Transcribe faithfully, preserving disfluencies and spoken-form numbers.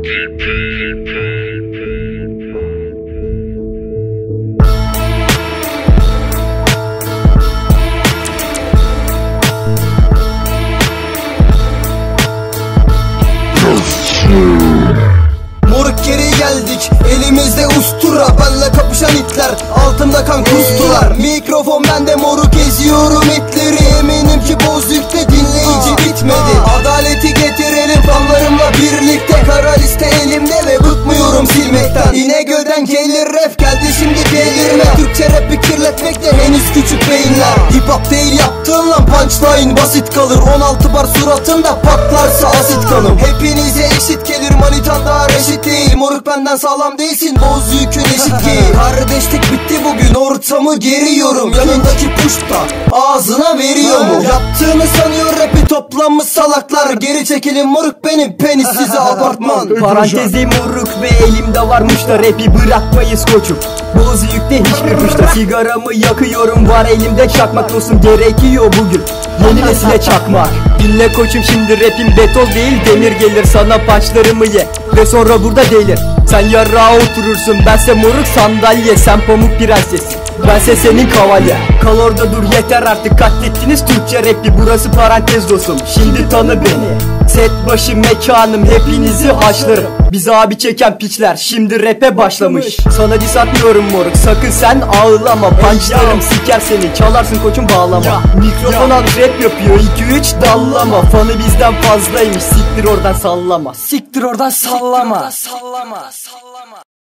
Moruk geri geldik, elimizde ustura. Benle kapışan itler, altımda kan kustular. Mikrofon bende, moruk eziyorum itleri. Eminim ki bozukta dinleyici bitmedi. Adaleti getirelim fanlarımla birlikte. Kara liste elimde ve bıkmıyorum silmekten. İnegöl'den gelir rap, geldi şimdi delirme. Türkçe rap'i kirletmekte henüz küçük beyinler. Hip hop değil yaptığın lan punchline, basit kalır. on altı bar suratında patlarsa asit kanım. Hepinize eşit gelir, manitan daha reşit değil. Moruk benden sağlam değilsin, boz yükün eşit ki. Kardeşlik bitti bugün, ortamı geriyorum. Yanındaki puşta ağzına veriyor mu? Yaptığını sanıyor rap'i toplanmış salaklar. Geri çekilin moruk, benim penis size apartman. Parantezi moruk ve elimde varmış da rap'i bırakmayız koçum. Boz yükte hiçbir kuşta. Sigaramı yakıyorum, var elimde çakmak dostum, gerekiyor bugün yeni nesile çakmak. Dinle koçum, şimdi rap'im beton değil, demir gelir sana paçlarımı ye ve sonra burada delir. Sen yarrağa oturursun, bense moruk sandalye. Sen pamuk prensessin, bense senin kavalye. Kal orada dur, yeter artık, katlettiniz Türkçe rap'i. Burası parantez dostum, şimdi tanı beni. Set başı mekanım, hepinizi haşlarım. Biz abi çeken piçler şimdi rap'e başlamış. Sana diss atmıyorum moruk, sakın sen ağlama. Punchlarım siker seni, çalarsın koçum bağlama. Mikrofon al rap yapıyor, iki üç dallama. Fanı bizden fazlaymış, siktir oradan sallama. Siktir oradan sallama. Sallama. Sallama.